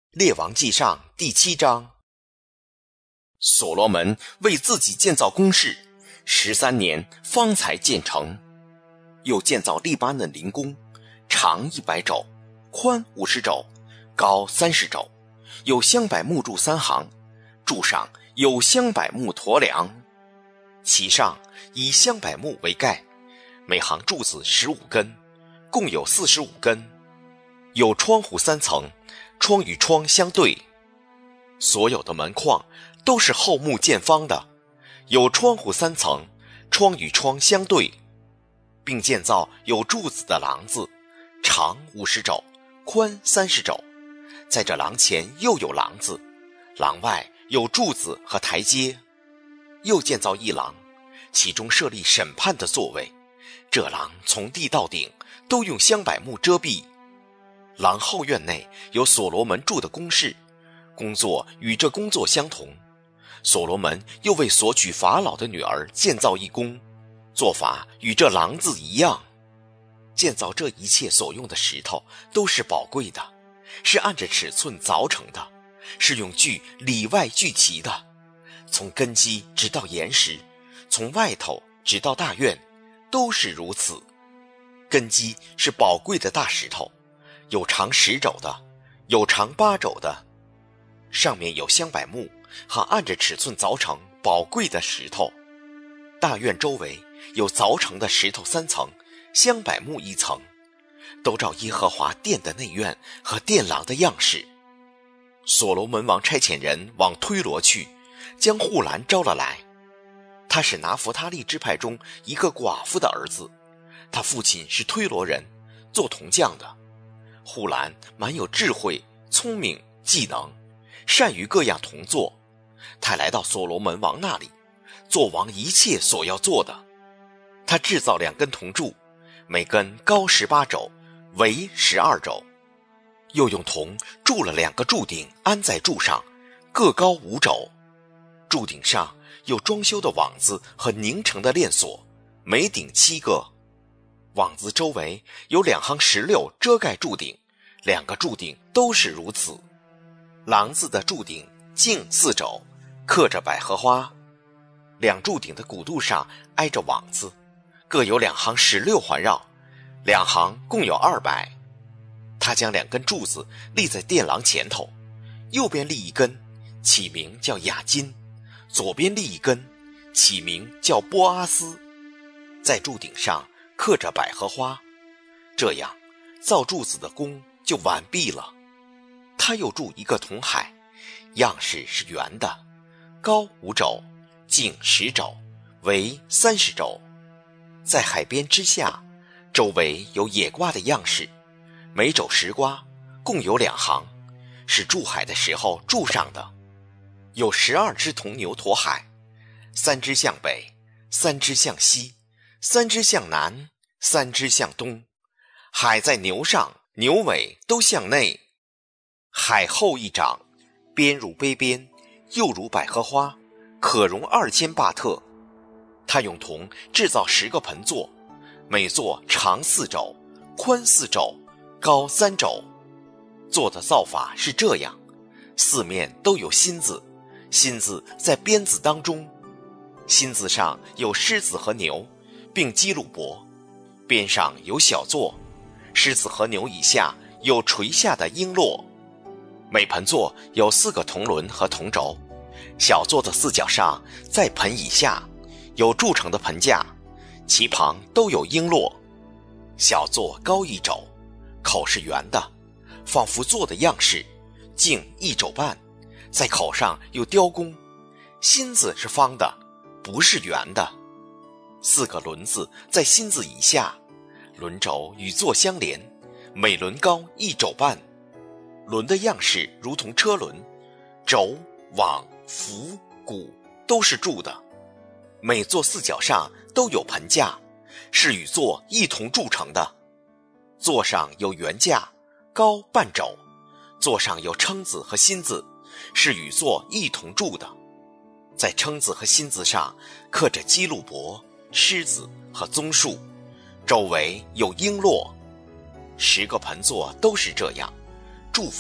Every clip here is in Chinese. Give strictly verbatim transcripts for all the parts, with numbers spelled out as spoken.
列王纪上第七章。所罗门为自己建造宫室，十三年方才建成。又建造利巴嫩林宫，长一百肘，宽五十肘，高三十肘，有香柏木柱三行，柱上有香柏木驼梁，其上以香柏木为盖，每行柱子十五根，共有四十五根。有窗户三层，窗与窗相对，所有的门框都是厚木见方的，有窗户三层，窗与窗相对，并建造有柱子的廊子，长五十肘，宽三十肘，在这廊前又有廊子，廊外有柱子和台阶。又建造一廊，其中设立审判的座位，这廊从地到顶都用香柏木遮蔽。廊后院内有所罗门住的宫室，工作与这工作相同。所罗门又为所娶法老的女儿建造一宫，做法与这廊子一样。建造这一切所用的石头都是宝贵的，是按着尺寸凿成的，是用锯里外锯齐的，从根基直到岩石，从外头直到大院，都是如此。根基是宝贵的大石头，有长十肘的，有长八肘的，上面有香柏木和按着尺寸凿成宝贵的石头。大院周围有凿成的石头三层，香柏木一层，都照耶和华殿的内院和殿廊的样式。所罗门王差遣人往推罗去，将户兰招了来。他是拿弗他利支派中一个寡妇的儿子，他父亲是推罗人，做铜匠的。户兰满有智慧、聪明、技能，善于各样铜作。他来到所罗门王那里，做王一切所要做的。他制造两根铜柱，每根高十八肘，围十二肘。又用铜铸了两个柱顶，安在柱上，各高五肘。柱顶上有装修的网子和拧成的链锁，每顶七个。网子周围有两行石榴遮盖柱顶，两个柱顶都是如此。廊子的柱顶径四肘，刻着百合花，两柱顶的骨肚上挨着网子，各有两行石榴环绕，两行共有二百。他将两根柱子立在殿廊前头，右边立一根，起名叫雅金；左边立一根，起名叫波阿斯。在柱顶上刻着百合花，这样造柱子的工就完毕了。他又铸一个铜海，样式是圆的，高五肘，径十肘，围三十肘。在海边之下，周围有野瓜的样式，每肘十瓜，共有两行，是筑海的时候筑上的。有十二只铜牛驮海，三只向北，三只向西，三只向南，三只向东。海在牛上，牛尾都向内。海厚一掌，边如杯边，又如百合花，可容二千巴特。他用铜制造十个盆座，每座长四肘，宽四肘，高三肘。做的造法是这样：四面都有心字，心字在鞭子当中，心字上有狮子和牛，并基路伯，边上有小座，狮子和牛以下有垂下的璎珞。每盆座有四个铜轮和铜轴，小座的四角上在盆以下有铸成的盆架，其旁都有璎珞。小座高一肘，口是圆的，仿佛座的样式，径一肘半，在口上有雕工。心字是方的，不是圆的。四个轮子在心字以下，轮轴与座相连，每轮高一肘半。轮的样式如同车轮，轴、网、扶、鼓都是铸的。每座四角上都有盆架，是与座一同铸成的。座上有圆架，高半肘，座上有蛏子和心字，是与座一同铸的。在蛏子和心字上刻着基路伯、狮子和棕树，周围有璎珞。十个盆座都是这样，铸法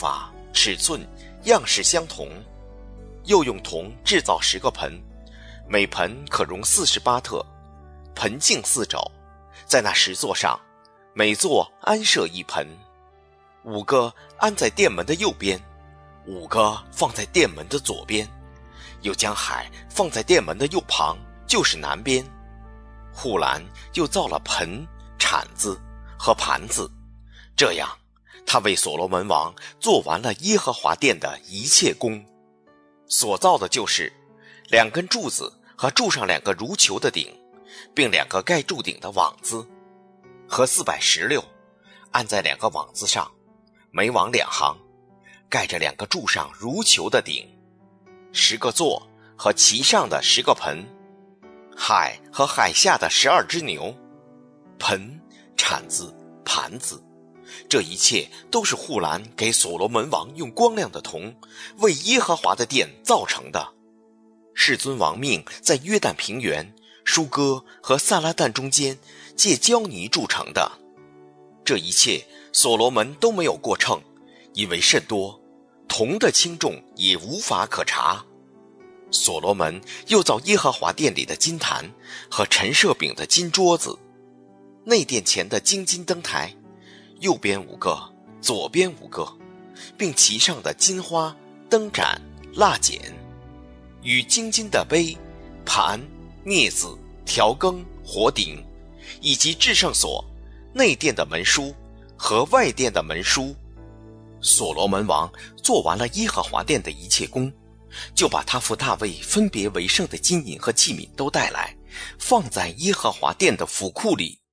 尺寸、样式相同，又用铜制造十个盆，每盆可容四十八特，盆径四肘，在那十座上，每座安设一盆，五个安在殿门的右边，五个放在殿门的左边，又将海放在殿门的右旁，就是南边。护栏又造了盆、铲子和盘子，这样他为所罗门王做完了耶和华殿的一切工。所造的就是两根柱子和柱上两个如球的顶，并两个盖柱顶的网子，和四百石榴按在两个网子上，每网两行，盖着两个柱上如球的顶，十个座和其上的十个盆，海和海下的十二只牛，盆、铲子、盘子，这一切都是户兰给所罗门王用光亮的铜为耶和华的殿造成的。世尊王命在约旦平原、舒哥和撒拉旦中间借胶泥铸成的。这一切所罗门都没有过秤，因为甚多，铜的轻重也无法可查。所罗门又造耶和华殿里的金坛和陈设饼的金桌子，内殿前的金金灯台，右边五个，左边五个，并其上的金花、灯盏、蜡剪，与金金的杯、盘、镊子、调羹、火鼎，以及至圣所、内殿的门书和外殿的门书。所罗门王做完了耶和华殿的一切工，就把他父大卫分别为圣的金银和器皿都带来，放在耶和华殿的府库里。